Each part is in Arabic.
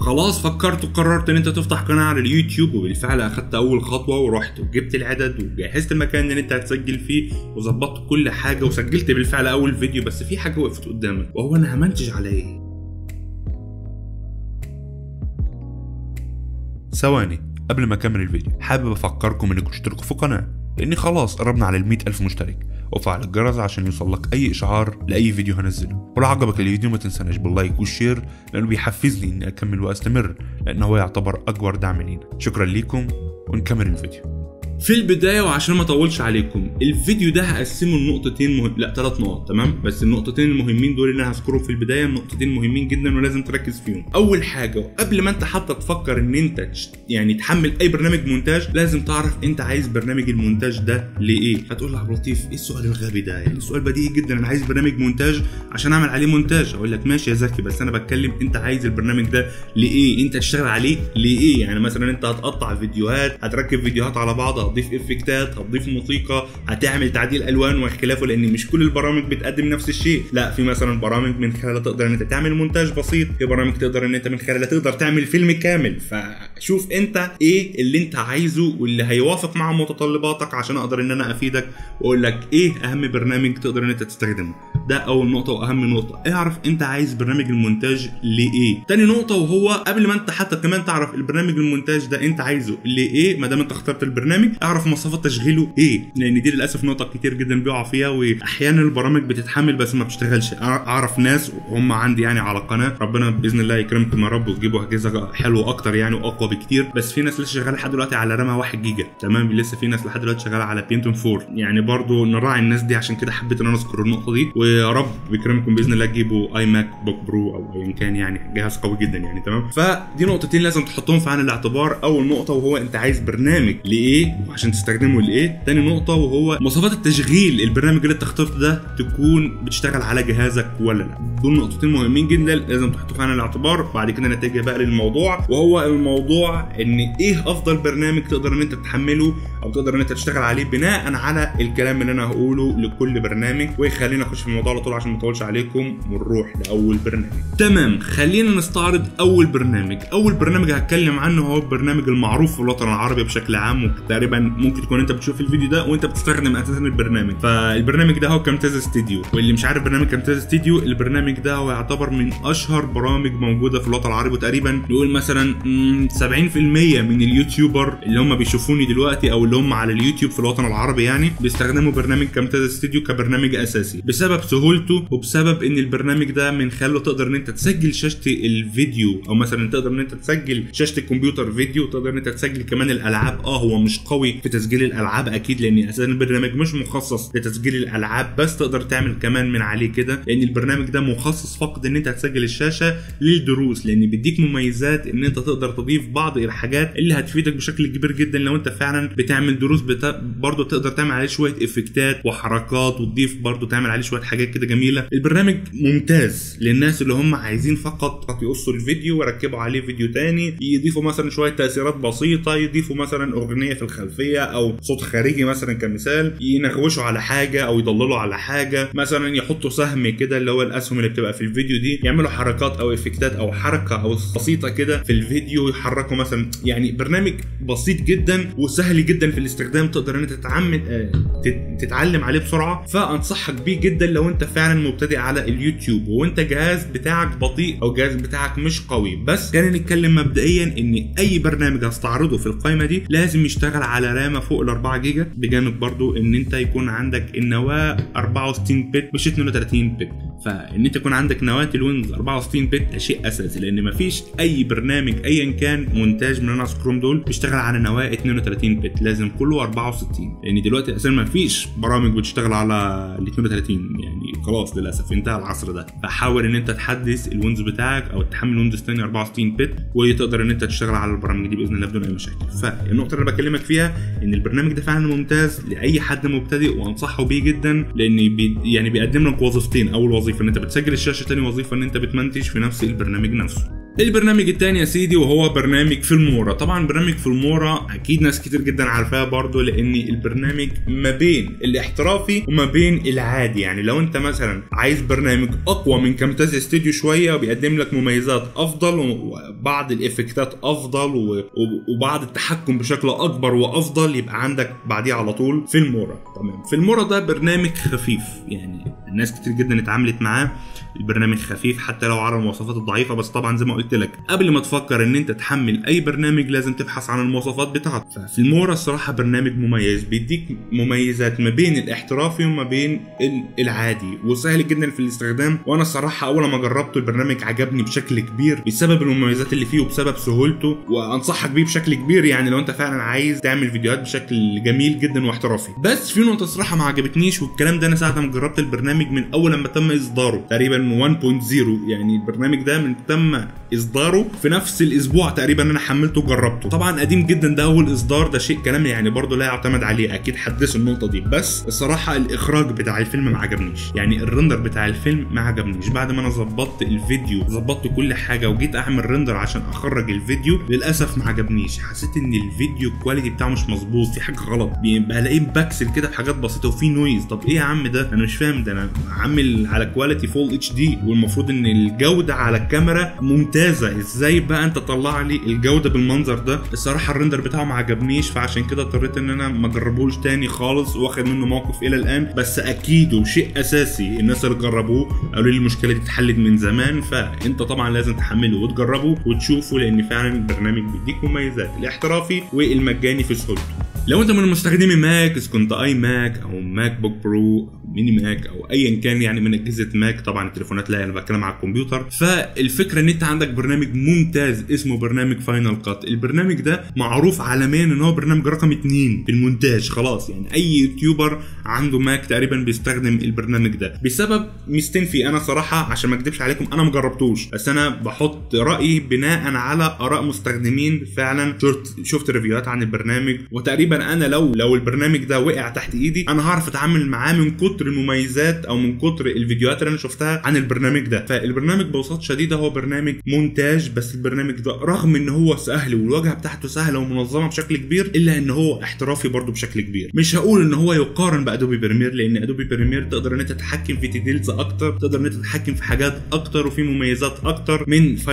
خلاص فكرت وقررت ان انت تفتح قناه على اليوتيوب، وبالفعل اخدت اول خطوه ورحت وجبت العدد وجهزت المكان اللي انت هتسجل فيه وظبطت كل حاجه وسجلت بالفعل اول فيديو. بس في حاجه وقفت قدامك، وهو انا همنتج على ايه؟ ثواني قبل ما اكمل الفيديو، حابب افكركم انكم تشتركوا في القناه، لاني خلاص قربنا على 100,000 مشترك، وفعل الجرس عشان يوصلك اي اشعار لاي فيديو هنزله. ولو عجبك الفيديو ما تنساناش باللايك والشير، لانه بيحفزني اني اكمل واستمر، لانه هو يعتبر اكبر دعم لينا. شكرا ليكم ونكمل الفيديو. في البدايه وعشان ما اطولش عليكم، الفيديو ده هقسمه لنقطتين لا 3 نقط، تمام؟ بس النقطتين المهمين دول اللي انا هذكرهم في البدايه نقطتين مهمين جدا ولازم تركز فيهم. اول حاجه، وقبل ما انت حتى تفكر ان انت يعني تحمل اي برنامج مونتاج، لازم تعرف انت عايز برنامج المونتاج ده لايه. هتقول لي يا عبد اللطيف ايه السؤال الغبي ده؟ يعني السؤال بديهي جدا، انا عايز برنامج مونتاج عشان اعمل عليه مونتاج. اقول لك ماشي يا زكي، بس انا بتكلم انت عايز البرنامج ده لايه؟ انت تشتغل عليه لايه؟ يعني مثلا انت هتقطع فيديوهات، هتركب فيديوهات على بعض، هتضيف افكتات، هتضيف موسيقى، هتعمل تعديل الوان واختلافه، لان مش كل البرامج بتقدم نفس الشيء. لا، في مثلا برامج من خلالها تقدر ان انت تعمل مونتاج بسيط، في برامج تقدر ان انت من خلالها تقدر تعمل فيلم كامل. فشوف انت ايه اللي انت عايزه واللي هيوافق مع متطلباتك عشان اقدر ان انا افيدك واقول لك ايه اهم برنامج تقدر ان انت تستخدمه. ده اول نقطه واهم نقطه، اعرف انت عايز برنامج المونتاج لايه. تاني نقطه، وهو قبل ما انت حتى كمان تعرف البرنامج المونتاج ده انت عايزه لايه، ما دام انت اخترت البرنامج اعرف مواصفات تشغيله ايه، لان دي للاسف نقطه كتير جدا بيقع فيها، واحيانا البرامج بتتحمل بس ما بتشتغلش. اعرف ناس وهم عندي يعني على القناه، ربنا باذن الله يكرمكم يا رب وتجيبوا اجهزه حلوه اكتر يعني واقوى بكتير، بس في ناس لسه شغاله لحد دلوقتي على رامه 1 جيجا، تمام؟ لسه في ناس لحد دلوقتي شغاله على بينتون 4، يعني برضو نراعي الناس دي. عشان كده حبيت ان انا اذكر النقطه دي، ويا رب بيكرمكم باذن الله تجيبوا اي ماك بوك برو او ايا كان، يعني جهاز قوي جدا يعني، تمام؟ فدي نقطتين لازم تحطهم في عين الاعتبار. اول نقطه وهو انت عايز برنامج لايه وعشان تستخدمه لايه. تاني نقطه وهو مواصفات التشغيل، البرنامج اللي انت اخترته ده تكون بتشتغل على جهازك ولا لا. دول نقطتين مهمين جدا لازم تحطوا في عين الاعتبار. بعد كده نتجه بقى للموضوع، وهو الموضوع ان ايه افضل برنامج تقدر ان انت تحمله او تقدر ان انت تشتغل عليه بناء على الكلام اللي انا هقوله لكل برنامج. وخلينا نخش في الموضوع على طول عشان ما اطولش عليكم ونروح لاول برنامج. تمام، خلينا نستعرض اول برنامج. اول برنامج هتكلم عنه هو البرنامج المعروف في الوطن العربي بشكل عام، وتقريبا ممكن تكون انت بتشوف الفيديو ده وانت بتستخدم اساسا البرنامج. فالبرنامج ده هو كامتازا ستوديو، واللي مش عارف برنامج كامتازا ستوديو، البرنامج ده هو يعتبر من اشهر برامج موجوده في الوطن العربي، وتقريبا نقول مثلا 70% من اليوتيوبر اللي هم بيشوفوني دلوقتي او اللي هم على اليوتيوب في الوطن العربي يعني بيستخدموا برنامج كامتازا ستوديو كبرنامج اساسي، بسبب سهولته وبسبب ان البرنامج ده من خلاله تقدر ان انت تسجل شاشه الفيديو، او مثلا تقدر ان انت تسجل شاشه الكمبيوتر فيديو، تقدر ان انت تسجل كمان الالعاب. هو مش قوي في تسجيل الالعاب اكيد، لان اساسا البرنامج مش مخصص لتسجيل الالعاب، بس تقدر تعمل كمان من عليه كده، لان البرنامج ده مخصص فقط ان انت تسجل الشاشه للدروس، لان بيديك مميزات ان انت تقدر تضيف بعض الحاجات اللي هتفيدك بشكل كبير جدا لو انت فعلا بتعمل دروس. برضه تقدر تعمل عليه شويه افكتات وحركات، وتضيف برضه تعمل عليه شويه حاجات كده جميله. البرنامج ممتاز للناس اللي هم عايزين فقط يقصوا الفيديو ويركبوا عليه فيديو تاني، يضيفوا مثلا شويه تاثيرات بسيطه، يضيفوا مثلا اغنيه في الخلفيه او صوت خارجي مثلا كمثال، ينغوشوا على حاجه او يضللوا على حاجه، مثلا يحطوا سهم كده اللي هو الاسهم اللي بتبقى في الفيديو دي، يعملوا حركات او افكتات او حركه او بسيطه كده في الفيديو، يحركوا مثلا. يعني برنامج بسيط جدا وسهل جدا في الاستخدام، تقدر ان انت تتعلم عليه بسرعه. فانصحك بيه جدا لو انت فعلا مبتدئ على اليوتيوب وانت جهاز بتاعك بطيء او جهاز بتاعك مش قوي. بس خلينا نتكلم مبدئيا ان اي برنامج هستعرضه في القائمه دي لازم يشتغل على رامه فوق ال 4 جيجا، بجانب برضو ان انت يكون عندك النواه 64 بت مش 32 بت. فان انت يكون عندك نواه الويندوز 64 بت ده شيء اساسي، لان مفيش اي برنامج ايا كان مونتاج من انا اذكرهم دول بيشتغل على نواه 32 بت، لازم كله 64، لان دلوقتي اساسا مفيش برامج بتشتغل على ال 32، يعني خلاص للاسف انتهى العصر ده. فحاول ان انت تحدث الويندوز بتاعك او تحمل ويندوز تاني 64 بت وتقدر ان انت تشتغل على البرامج دي باذن الله بدون اي مشاكل. فالنقطه اللي بكلمك فيها ان البرنامج ده فعلا ممتاز لاي حد مبتدئ، وانصحه بيه جدا، لان يعني بيقدم لك وظيفتين. اول وظيفه ان انت بتسجل الشاشه، تاني وظيفه ان انت بتمنتج في نفس البرنامج نفسه. البرنامج التاني يا سيدي وهو برنامج فيلمورا. طبعا برنامج فيلمورا اكيد ناس كتير جدا عارفاه برضه، لان البرنامج ما بين الاحترافي وما بين العادي. يعني لو انت مثلا عايز برنامج اقوى من كامتازيا ستوديو شويه وبيقدم لك مميزات افضل وبعض الافكتات افضل وبعض التحكم بشكل اكبر وافضل، يبقى عندك بعديه على طول فيلمورا. تمام. فيلمورا ده برنامج خفيف، يعني الناس كتير جدا اتعاملت معاه. البرنامج خفيف حتى لو على المواصفات الضعيفه، بس طبعا زي ما قلت لك قبل ما تفكر ان انت تحمل اي برنامج لازم تبحث عن المواصفات بتاعته. ففيلمورا الصراحه برنامج مميز، بيديك مميزات ما بين الاحترافي وما بين العادي، وسهل جدا في الاستخدام. وانا الصراحه اول ما جربته البرنامج عجبني بشكل كبير بسبب المميزات اللي فيه وبسبب سهولته، وانصحك بيه بشكل كبير يعني لو انت فعلا عايز تعمل فيديوهات بشكل جميل جدا واحترافي. بس في نقطه الصراحه ما عجبتنيش، والكلام ده انا ساعه ما جربت البرنامج من اول لما تم اصداره تقريبا 1.0، يعني البرنامج ده من تم اصداره في نفس الاسبوع تقريبا انا حملته وجربته. طبعا قديم جدا، ده اول اصدار، ده شيء كلام يعني برضه لا يعتمد عليه، اكيد حدثوا النقطه دي. بس الصراحه الاخراج بتاع الفيلم ما عجبنيش، يعني الرندر بتاع الفيلم ما عجبنيش. بعد ما انا ظبطت الفيديو ظبطت كل حاجه وجيت اعمل رندر عشان اخرج الفيديو، للاسف ما عجبنيش. حسيت ان الفيديو الكواليتي بتاعه مش مظبوط، في حاجه غلط، بلاقيه بكسل كده في حاجات بسيطه وفي نويز. طب ايه يا عم ده؟ انا مش فاهم، ده انا عامل على كواليتي فول اتش دي والمفروض ان الجوده على الكاميرا ممتازه، ازاي بقى انت طلع لي الجوده بالمنظر ده؟ الصراحه الرندر بتاعه ما عجبنيش، فعشان كده اضطريت ان انا ما اجربوش تاني خالص، واخد منه موقف الى الان. بس اكيد وشيء اساسي الناس اللي جربوه قالوا لي المشكله دي اتحلت من زمان، فانت طبعا لازم تحمله وتجربه وتشوفه، لان فعلا البرنامج بيديك مميزات الاحترافي والمجاني في سهولته. لو انت من مستخدمي ماك، اذا كنت اي ماك او ماك بوك برو او ميني ماك او ايا كان يعني من اجهزه ماك، طبعا التليفونات لا، انا بتكلم على الكمبيوتر. فالفكره ان انت عندك برنامج ممتاز اسمه برنامج فاينل كات. البرنامج ده معروف عالميا ان هو برنامج رقم 2 في المونتاج، خلاص يعني اي يوتيوبر عنده ماك تقريبا بيستخدم البرنامج ده بسبب ميزتين فيه. انا صراحه عشان ما اكدبش عليكم انا ما جربتوش، بس انا بحط رايي بناء على اراء مستخدمين فعلا شفت ريفيوهات عن البرنامج، وتقريبا انا لو البرنامج ده وقع تحت ايدي انا هعرف اتعامل معاه من كتر المميزات او من كتر الفيديوهات اللي انا شفتها عن البرنامج ده. فالبرنامج ببساطه شديده هو برنامج مونتاج، بس البرنامج ده رغم ان هو سهل والواجهه بتاعته سهله ومنظمه بشكل كبير، الا ان هو احترافي برضه بشكل كبير. مش هقول ان هو يقارن بادوبي بريمير، لان ادوبي بريمير تقدر ان انت تتحكم في ديتيلز اكتر، تقدر ان انت تتحكم في حاجات اكتر وفي مميزات اكتر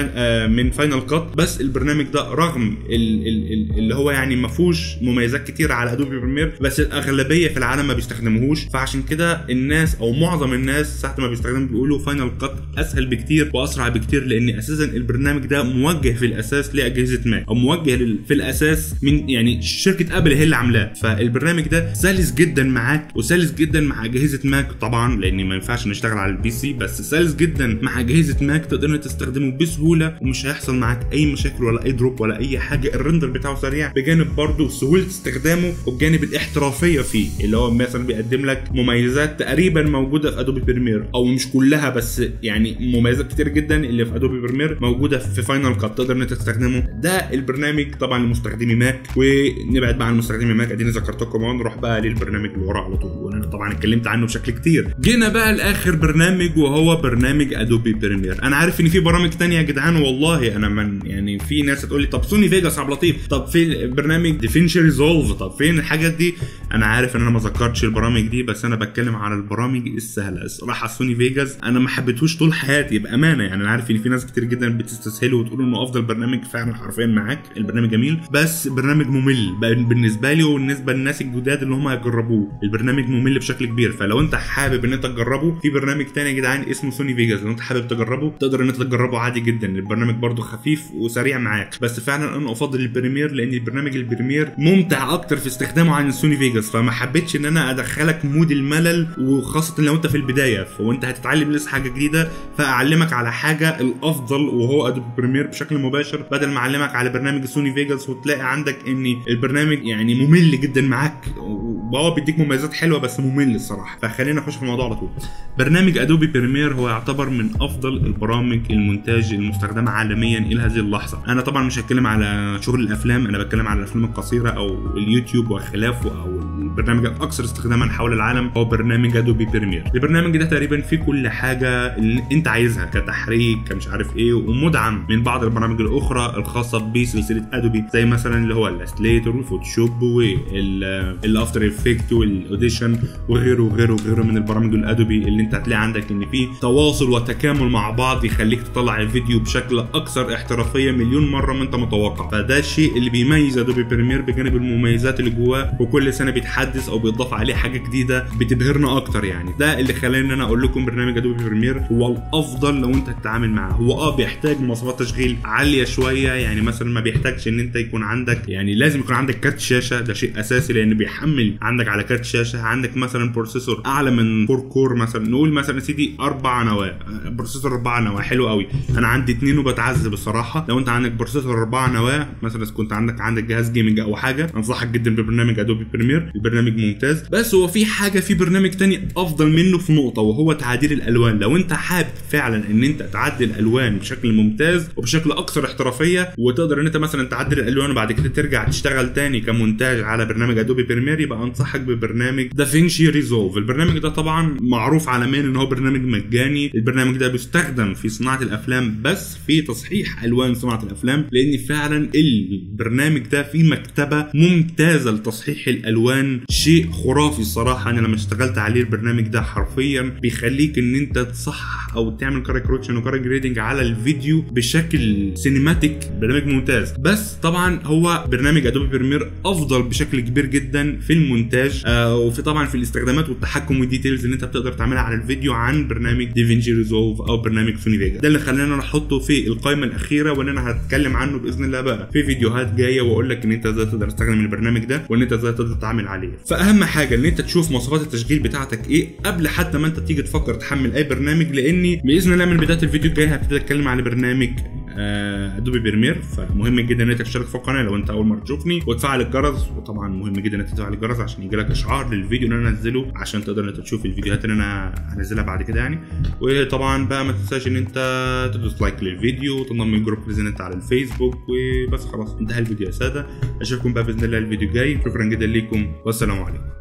من فاينل كات. بس البرنامج ده رغم اللي هو يعني ما فيهوش مميزات كتير على ادوبي بريمير، بس الاغلبيه في العالم ما بيستخدموهوش، فعشان كده الناس او معظم الناس ساعه ما بيستخدموا بيقولوا فاينل كات اسهل بكتير واسرع بكتير، لان اساسا البرنامج ده موجه في الاساس لاجهزه ماك او موجه في الاساس من يعني شركه ابل هي اللي عاملاه. فالبرنامج ده سلس جدا معاك وسلس جدا مع اجهزه ماك طبعا، لان ما ينفعش نشتغل على البي سي، بس سلس جدا مع اجهزه ماك، تقدر تستخدمه بسهوله ومش هيحصل معاك اي مشاكل ولا اي دروب ولا اي حاجه. الرندر بتاعه سريع بجانب برضه سهوله استخدامه والجانب الاحترافيه فيه، اللي هو مثلا بيقدم لك مميزات تقريبا موجوده في ادوبي بريمير او مش كلها، بس يعني مميزات كتير جدا اللي في ادوبي بريمير موجوده في فاينل كات تقدر ان انت تستخدمه. ده البرنامج طبعا لمستخدمي ماك، ونبعد بقى عن مستخدمي ماك، اديني ذكرتكم ونروح بقى للبرنامج اللي وراه على طول، وانا طبعا اتكلمت عنه بشكل كتير. جينا بقى لاخر برنامج وهو برنامج ادوبي بريمير. انا عارف ان في برامج تانية يا جدعان، والله انا من يعني في ناس هتقول لي طب سوني فيجاس عبد اللطيف، طب في برنامج ديفينشي ريزولف، طب فين الحاجات دي؟ انا عارف ان انا ما ذكرتش البرامج دي، بس انا بتكلم على البرامج السهله. الصراحه سوني فيجاس انا ما حبيتهوش طول حياتي بامانه، يعني انا عارف ان في ناس كتير جدا بتستسهله وتقول انه افضل برنامج، فعلا حرفيا معاك البرنامج جميل، بس برنامج ممل بالنسبه لي وبالنسبه للناس الجداد اللي هم هيجربوه. البرنامج ممل بشكل كبير، فلو انت حابب ان انت تجربه في برنامج تاني يا جدعان اسمه سوني فيجاس، لو انت حابب تجربه تقدر ان انت تجربه عادي جدا. البرنامج برده خفيف وسريع معاك، بس فعلا انا افضل البريمير لان البرنامج البريمير ممتع اكتر في استخدامه عن السوني فيجاس، فما حبيتش ان انا ادخلك مود الملل، وخاصه لو انت في البدايه وانت هتتعلم لسه حاجه جديده، فاعلمك على حاجه الافضل وهو ادوبي بريمير بشكل مباشر، بدل ما اعلمك على برنامج السوني فيجاس وتلاقي عندك ان البرنامج يعني ممل جدا معاك، وهو بيديك مميزات حلوه بس ممل الصراحه. فخلينا نخش في الموضوع على طول. برنامج ادوبي بريمير هو يعتبر من افضل البرامج المونتاج المستخدمه عالميا الى هذه اللحظه. انا طبعا مش هتكلم على شغل الافلام، انا بتكلم على الافلام القصيره او اليوتيوب وخلافه او البرنامج الاكثر استخداما حول العالم هو برنامج ادوبي بريمير. البرنامج ده تقريبا فيه كل حاجه اللي انت عايزها كتحريك كمش عارف ايه، ومدعم من بعض البرامج الاخرى الخاصه بسلسله ادوبي زي مثلا اللي هو الاستليتور والفوتوشوب والافتر افكت والاوديشن وغيره وغيره وغيره من البرامج الادوبي اللي انت هتلاقي عندك ان في تواصل وتكامل مع بعض يخليك تطلع الفيديو بشكل اكثر احترافيه مليون مره ما انت متوقع. فده الشيء اللي بيميز ادوبي بريمير بجانب المميزات اللي جواه، وكل سنه بيتحدث او بيضاف عليه حاجه جديده بتبهرنا اكتر. يعني ده اللي خلاني ان انا اقول لكم برنامج ادوبي بريمير هو الافضل لو انت تتعامل معاه. هو بيحتاج مواصفات تشغيل عاليه شويه، يعني مثلا ما بيحتاجش ان انت يكون عندك، يعني لازم يكون عندك كارت شاشه، ده شيء اساسي لان بيحمل عندك على كارت شاشه. عندك مثلا بروسيسور اعلى من 4 كور، مثلا نقول مثلا سيدي 4 نواه، بروسيسور 4 نواه حلو قوي. انا عندي 2 وبتعذب الصراحه. لو انت عندك بروسيسور 4 نواه مثلا، كنت عندك جهاز جيمنج او حاجه، انصحك جدا ببرنامج ادوبي بريمير. البرنامج ممتاز، بس هو في حاجه في برنامج تاني افضل منه في نقطه، وهو تعديل الالوان. لو انت حابب فعلا ان انت تعدل الالوان بشكل ممتاز وبشكل اكثر احترافيه، وتقدر ان انت مثلا تعدل الالوان وبعد كده ترجع تشتغل تاني كمونتاج على برنامج ادوبي بريمير، يبقى انصحك ببرنامج دافينشي ريزولف. البرنامج ده طبعا معروف عالميا ان هو برنامج مجاني. البرنامج ده بيستخدم في صناعه الافلام، بس في تصحيح الوان صناعه الافلام، لان فعلا البرنامج ده فيه مكتبه ممتازه لتصحيح الالوان، شيء خرافي الصراحه. انا لما اشتغلت عليه البرنامج ده حرفيا بيخليك ان انت تصحح او تعمل كاري كوركشن وكاري جريدنج على الفيديو بشكل سينماتيك. برنامج ممتاز، بس طبعا هو برنامج ادوبي بريمير افضل بشكل كبير جدا في المونتاج وفي طبعا في الاستخدامات والتحكم والديتيلز اللي انت بتقدر تعملها على الفيديو عن برنامج دافينشي ريزولف او برنامج سوني فيجا. ده اللي خلاني انا احطه في القائمه الاخيره، وان انا هتكلم عنه باذن الله بقى في فيديوهات جايه، واقول لك ان انت ازاي تقدر تستخدم البرنامج ده وان انت ازاي تقدر تتعامل عليه. فاهم حاجه ان انت تشوف مواصفات التشغيل بتاعتك ايه قبل حتى ما انت تيجي تفكر تحمل اي برنامج، لاني باذن الله من بدايه الفيديو الجاي هبتدي اتكلم على برنامج ادوبي بريمير. فمهم جدا ان انت تشترك في القناه لو انت اول مره تشوفني، وتفعل الجرس. وطبعا مهم جدا ان انت تفعل الجرس عشان يجيلك اشعار للفيديو اللي انا انزله، عشان تقدر ان انت تشوف الفيديوهات اللي انا هنزلها بعد كده يعني. وطبعا بقى ما تنساش ان انت تدوس لايك للفيديو وتنضم للجروب بريزنت على الفيسبوك. وبس خلاص انتهى الفيديو يا ساده. اشوفكم بقى باذن الله الفيديو الجاي. شكرا جدا ليكم والسلام عليكم.